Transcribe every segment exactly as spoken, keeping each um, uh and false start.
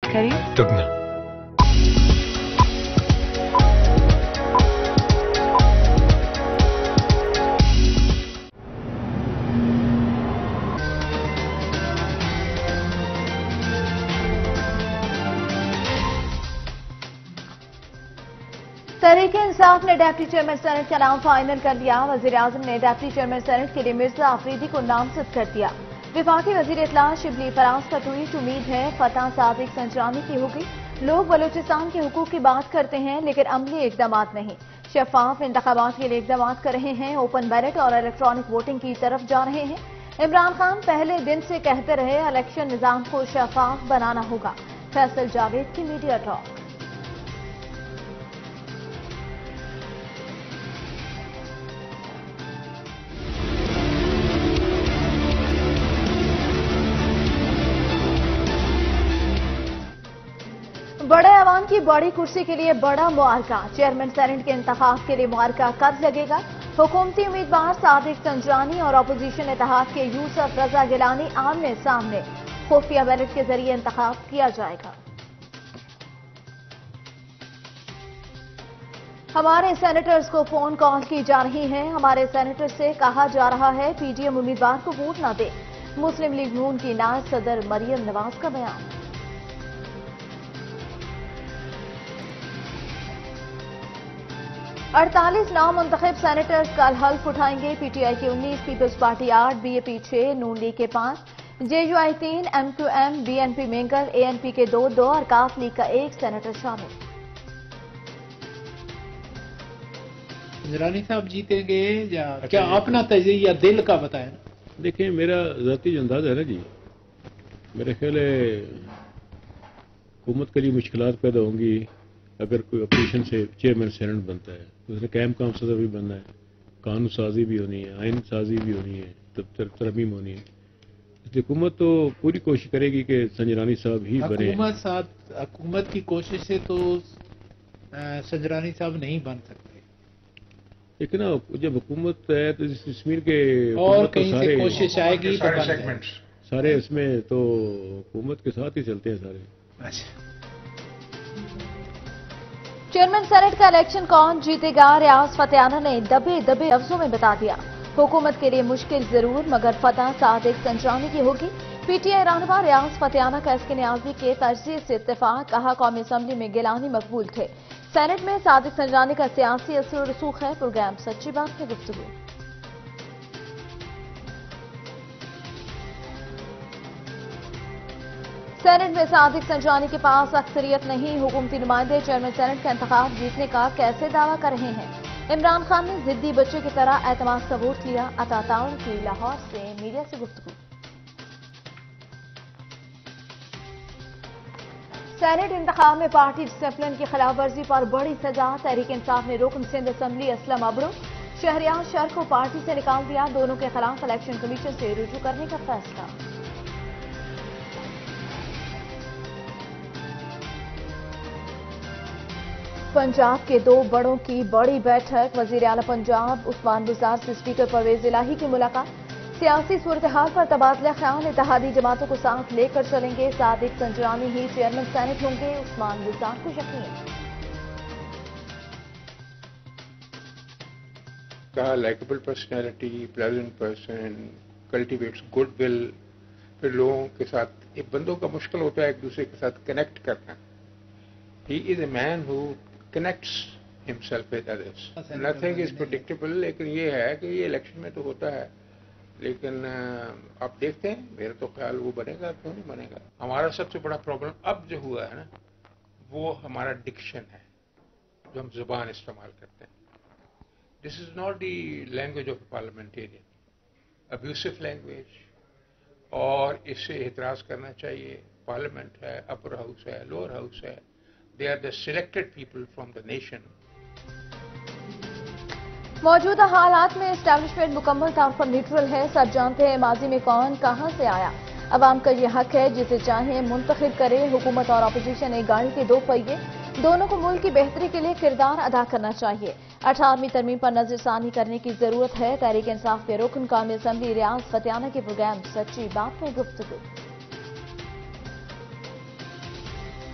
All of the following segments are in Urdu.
करें दुगना। तहरीक-ए-इंसाफ ने डिप्टी चेयरमैन सेनेट का नाम फाइनल कर दिया। वजीर-ए-आजम ने डिप्टी चेयरमैन सेनेट के लिए मिर्जा आफरीदी को नामजद कर दिया। विफाकी वजीर इत्तला शिबली फराज का ट्वीट, उम्मीद है फतह सादिक संजरानी की होगी। लोग बलूचिस्तान के हुकूक की बात करते हैं लेकिन अमली इकदाम नहीं, शफाफ इंतखाबात के लिए इकदाम कर रहे हैं, ओपन बैलेट और इलेक्ट्रॉनिक वोटिंग की तरफ जा रहे हैं। इमरान खान पहले दिन से कहते रहे इलेक्शन निजाम को शफाफ बनाना होगा। फैसल जावेद की मीडिया टॉक। बड़े अवाम की बड़ी कुर्सी के लिए बड़ा मुआरका, चेयरमैन सेनेट के इंतखाब के लिए मुआरका कब लगेगा? हुकूमती उम्मीदवार सादिक संजरानी और अपोजिशन इत्तेहाद के यूसुफ रजा गिलानी आमने सामने, खुफिया बैलेट के जरिए इंतखाब किया जाएगा। हमारे सेनेटर्स को फोन कॉल की जा रही है। हमारे सेनेटर से कहा जा रहा है पीडीएम उम्मीदवार को वोट न दे। मुस्लिम लीग नून की नायब सदर मरियम नवाज का बयान। अड़तालीस नामुंतखब सेनेटर्स कल हल्फ उठाएंगे। पीटीआई के उन्नीस, पीपल्स पार्टी आठ, बीएपी छह, नून लीग के पांच, जेयूआई तीन, एमक्यूएम, बीएनपी मेंगल, एएनपी के दो दो और काफ लीग का एक सेनेटर शामिल। संजरानी साहब जीतेंगे या क्या? अपना तजरिया दिल का बताएं। देखिए, मेरा जाती जो अंदाजा है ना जी, मेरे ख्याल है हुकूमत के लिए मुश्किलात पैदा होंगी अगर कोई अपोजिशन से चेयरमैन सेनेट बनता है। उसने कैम काम सदर भी बनना है, कानून साजी भी होनी है, आइन साजी भी होनी है, तब तरमीम होनी है। इसलिए हुकूमत तो पूरी कोशिश करेगी कि संजरानी साहब ही बने। हुकूमत साथ हुकूमत की कोशिश से तो संजरानी साहब नहीं बन सकते, लेकिन ना जब हुकूमत है तो कश्मीर के और तो कहीं से कोशिश आएगी तो सारे सेगमेंट्स सारे इसमें तो हुकूमत के साथ ही चलते हैं सारे। अच्छा, चेयरमैन सेनेट का इलेक्शन कौन जीतेगा? रियाज फतेहाना ने दबे दबे लफ्जों में बता दिया। हुकूमत के लिए मुश्किल जरूर मगर फतह सादिक संजरानी की होगी। पीटीआई रहनुमा रियाज फतेहाना का एसके नियाजी के तजज़िये से इत्तेफाक, कहा कौमी असम्बली में गिलानी मकबूल थे, सेनेट में सादिक संजरानी का सियासी असर रसूख है। प्रोग्राम सच्ची बात में गुफ्तगू। सेनेट में सादिक संजरानी के पास अक्सरियत नहीं, हुकूमती नुमाइंदे चेयरमैन सेनेट का इंतखाब जीतने का कैसे दावा कर रहे हैं? इमरान खान ने जिद्दी बच्चे की तरह एतमाद का वोट लिया। अताताउर की लाहौर से मीडिया से गुफ्तगू। सेनेट इंतखाब में पार्टी डिसिप्लिन की खिलाफ वर्जी पर बड़ी सजा। तहरीक इंसाफ ने रुकन सिंध असम्बली असलम अबड़ो, शहरियार शर को पार्टी से निकाल दिया। दोनों के खिलाफ इलेक्शन कमीशन से रुजू करने का फैसला। पंजाब के दो बड़ों की बड़ी बैठक। वजीर आला पंजाब उस्मान बुज़दार से स्पीकर परवेज इलाही की मुलाकात। सियासी सूरत-ए-हाल पर तबादला ख्याल, इत्तेहादी जमातों को साथ लेकर चलेंगे। सादिक संजरानी ही चेयरमैन सेनेट होंगे, उस्मान बुज़दार को यकीन। कहा likeable personality, pleasant person, cultivates goodwill. फिर लोगों के साथ एक बंदों का मुश्किल होता है एक दूसरे के साथ कनेक्ट करना। He is a man who connects himself with others. Nothing is predictable, लेकिन ये है कि ये इलेक्शन में तो होता है, लेकिन आप देखते हैं, मेरा तो ख्याल वो बनेगा, क्यों नहीं बनेगा। हमारा सबसे बड़ा प्रॉब्लम अब जो हुआ है ना, वो हमारा डिक्शन है, जो हम जुबान इस्तेमाल करते हैं। This is not the language of parliamentarian, abusive language, और इससे एतराज करना चाहिए। पार्लियामेंट है, अपर हाउस है, लोअर हाउस है, they are the selected people from the nation. मौजूदा हालात में एस्टैब्लिशमेंट मुकम्मल तौर पर न्यूट्रल है। सब जानते हैं माजी में कौन कहां से आया। अवाम का यह हक है, जिसे चाहे मुंतखब करे। हुकूमत और अपोजिशन एक गाड़ी के दो पहिए, दोनों को मुल्क की बेहतरी के लिए किरदार अदा करना चाहिए। अठारहवीं तरमीम पर नजरसानी करने की जरूरत है। तहरीक इंसाफ के रुकन कौमी असम्बली रियाज फतेहाना के प्रोग्राम सच्ची बात में गुफ्तगू।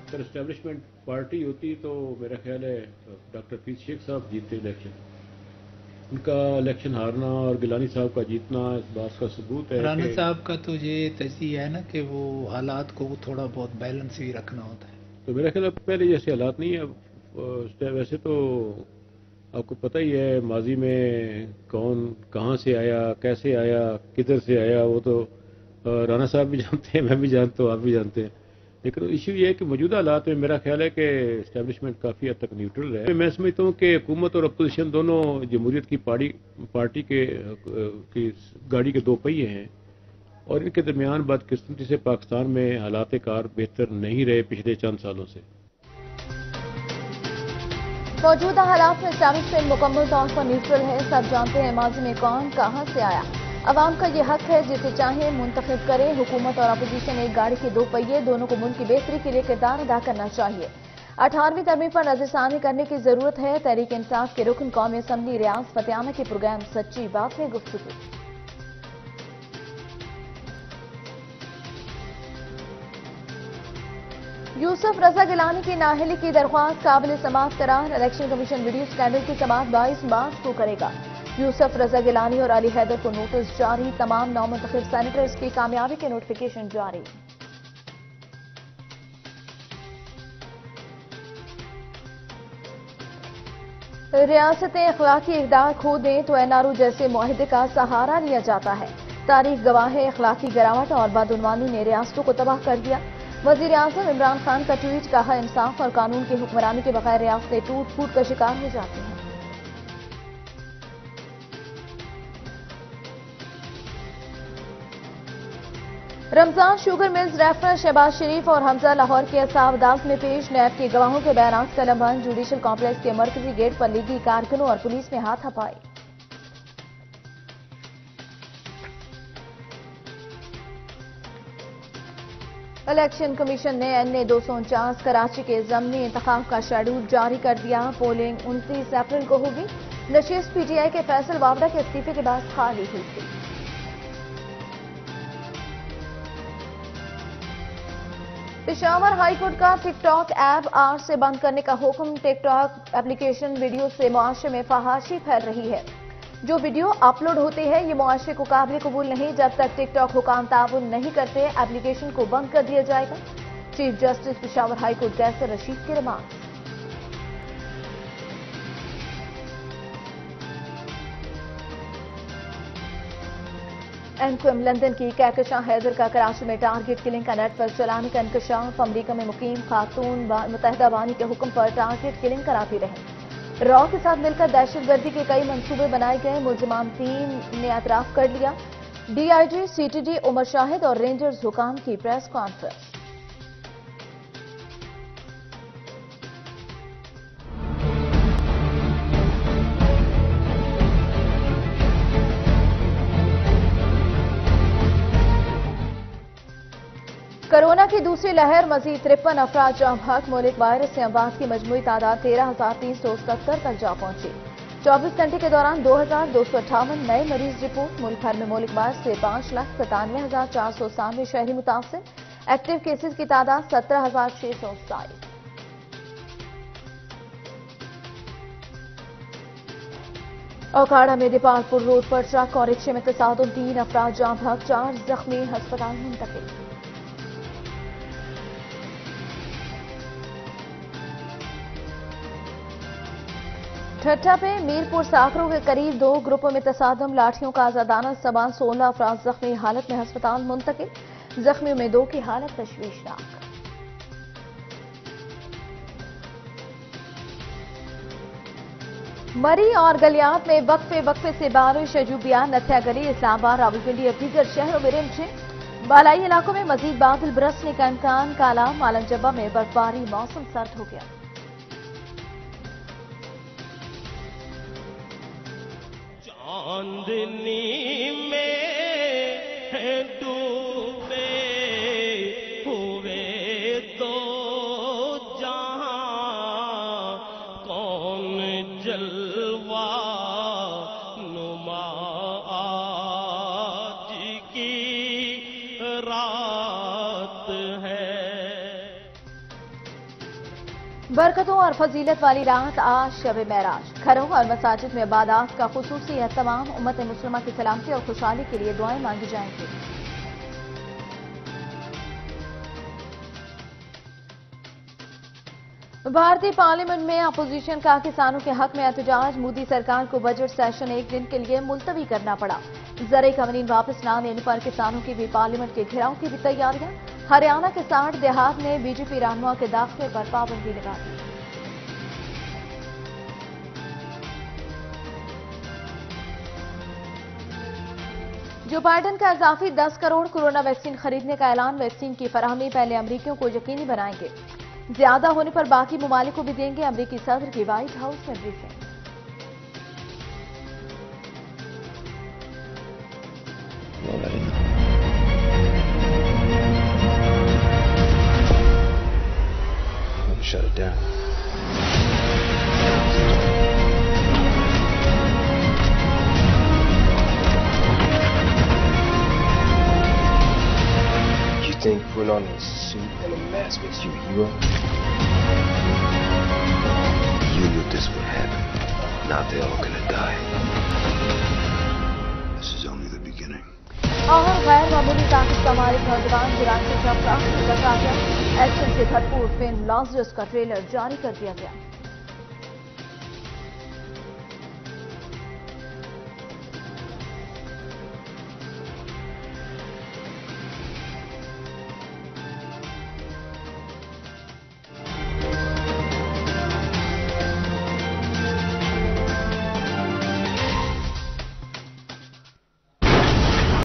اگر اسٹیبلشمنٹ پارٹی ہوتی تو میرا خیال ہے ڈاکٹر حفیظ شیخ صاحب جیتے الیکشن. ان کا الیکشن ہارنا اور گیلانی صاحب کا جیتنا اس بات کا ثبوت ہے. رانا صاحب کا تو یہ تجزیہ ہے نا کہ وہ حالات کو تھوڑا بہت بیلنس بھی رکھنا ہوتا ہے. تو میرا خیال ہے پہلے جیسے حالات نہیں ہے. ویسے تو آپ کو پتہ ہی ہے ماضی میں کون کہاں سے آیا, کیسے آیا, کدھر سے آیا, وہ تو رانا صاحب بھی جانتے ہیں, میں بھی جانتا ہوں, آپ بھی جانتے ہیں. لیکن ایشو یہ ہے کہ موجودہ حالات میں میرا خیال ہے کہ اسٹیبلشمنٹ کافی حد تک نیوٹرل ہے. میں سمجھتا ہوں کہ حکومت اور اپوزیشن دونوں جمہوریت کی پارٹی پارٹی کے کی گاڑی کے دو پہیے ہیں, اور ان کے درمیان بدقسمتی سے پاکستان میں حالات کار بہتر نہیں رہے پچھلے چند سالوں سے. موجودہ حالات میں اسٹیبلشمنٹ مکمل طور پر نیوٹرل ہے. سب جانتے ہیں ماضی میں کون کہاں سے آیا. عوام کا یہ حق ہے جسے چاہیں منتخب کرے. حکومت اور اپوزیشن ایک گاڑی کے دو پہیے, دونوں کو ملک کی بہتری کے لیے کردار ادا کرنا چاہیے. اٹھارہویں ترمیم پر نظر ثانی کرنے کی ضرورت ہے. تحریک انصاف کے رکن قومی اسمبلی ریاض فتیانہ کے پروگرام سچی بات میں گفتگو. یوسف رضا گیلانی کی نااہلی کی درخواست قابل سماعت قرار. الیکشن کمیشن ویڈیو اسکینڈل کی سماعت بائیس مارچ کو کرے گا. یوسف رضا گیلانی اور علی حیدر کو نوٹس جاری. تمام نامنتخب سینیٹرز کی کامیابی کے نوٹیفیکیشن جاری. ریاستیں اخلاقی اقدار کھو دیں تو این آر او جیسے معاہدے کا سہارا لیا جاتا ہے. تاریخ گواہ ہے اخلاقی گراوٹ اور بدعنوانی نے ریاستوں کو تباہ کر دیا. وزیر اعظم عمران خان کا ٹویٹ, کہا انصاف اور قانون کی حکمرانی کے بغیر ریاستیں ٹوٹ پھوٹ کا شکار ہو جاتی ہیں. Ramzan sugar mills reference Shehbaz Sharif اور حمزہ لاہور کے اصحاب عدالت میں پیش. نیب کے گواہوں کے بیانات قلم بند. جوڈیشل کمپلیکس کے مرکزی گیٹ پر لیگی کارکنوں اور پولیس میں ہاتھ ہپائے. الیکشن کمیشن نے این اے دو سو انچاس کراچی کے ضمنی انتخاب کا شیڈول جاری کر دیا. پولنگ انتیس اپریل کو ہوگی. نشست پی ٹی آئی کے فیصل وابڈا کے استعفے کے بعد خالی ہوئی تھی. پشاور ہائی کورٹ کا ٹک ٹاک ایپ آج سے بند کرنے کا حکم. ٹک ٹاک اپلیکیشن ویڈیو سے معاشرے میں فحاشی پھیل رہی ہے. جو ویڈیو اپلوڈ ہوتی ہے یہ معاشرے کو قابل قبول نہیں. جب تک ٹک ٹاک حکام تعاون نہیں کرتے اپلیکیشن کو بند کر دیا جائے گا. Chief justice Peshawar high court Qaiser Rashid کی ریمارک. اینکوم لندن کی کہکشاں حیدر کا کراچی میں ٹارگٹ کلنگ کا نیٹ ورک چلانے کا انکشاف. امریکہ میں مقیم خاتون متحدہ بانی کے حکم پر ٹارگٹ کلنگ کراتی رہیں. را کے ساتھ مل کر دہشت گردی کے کئی منصوبے بنائے گئے. ملزمان ٹیم نے اعتراف کر لیا. D I G C T D Umar Shahid اور رینجرز حکام کی پریس کانفرنس. کورونا کی دوسری لہر, مزید ترپن افراد جاں بحق. ملک وائرس سے اموات کی مجموعی تعداد تیرہ ہزار تین سو ستر تک جا پہنچی. چوبیس گھنٹے کے دوران دو ہزار دو سو اٹھاون نئے مریض رپورٹ. ملک بھر میں ملک وائرس سے پانچ لاکھ ستانوے ہزار چار سو ستانوے شہری متاثر. ایکٹیو کیسز کی تعداد سترہ ہزار چھ سو ستائیس. اوکاڑا میں دیپالپور روڈ پر ٹرک اور رکشے میں تصادم. تین افراد جاں بحق, چار زخمی ہسپتال منتقل. ٹھٹھا پہ میرپور ساکروں کے قریب دو گروپوں میں تصادم. لاٹھیوں کا آزادانہ استعمال. سولہ افراد زخمی حالت میں ہسپتال منتقل. زخمیوں میں دو کی حالت تشویشناک. مری اور گلیات میں وقفے وقفے سے بارش. شجوبیہ, نتھیا گلی, اسلام آباد, راولپنڈی اور دیگر شہروں میں رمچے. بالائی علاقوں میں مزید بادل برسنے کا امکان. کالا مالم جبہ میں برفباری. موسم سرد ہو گیا. چاندنی میں ڈوبے ہوئے تو جہاں کون جلوہ نما آج کی رات ہے. برکتوں اور فضیلت والی رات آج شب معراج، گھروں اور مساجد میں عبادات کا خصوصی اہتمام، امت مسلمہ کی سلامتی اور خوشحالی کے لیے دعائیں مانگی جائیں گی۔ بھارتی پارلیمنٹ میں اپوزیشن کا کسانوں کے حق میں احتجاج، مودی سرکار کو بجٹ سیشن ایک دن کے لیے ملتوی کرنا پڑا۔ زرعی قوانین واپس نہ لینے پر کسانوں کی بھی پارلیمنٹ کے گھیراؤ کی بھی تیاریاں، ہریانہ کے ساٹھ دیہات نے بی جے پی رہنما کے داخلے پر پابندی لگا دی۔ جو بائیڈن کا اضافی دس کروڑ کورونا ویکسین خریدنے کا اعلان، ویکسین کی فراہمی پہلے امریکیوں کو یقینی بنائیں گے، زیادہ ہونے پر باقی ممالک کو بھی دیں گے، امریکی صدر کی وائٹ ہاؤس میں briefing. Shut it down. You think putting on a suit and a mask makes you a hero? You knew this would happen. Now they're all gonna die. This is only the beginning. اور غیر معمولی طاقت کا مالک نوجوان جرائم سے شب کا نکل آ گیا، ایکشن سے بھرپور فلم لازرس کا ٹریلر جاری کر دیا گیا۔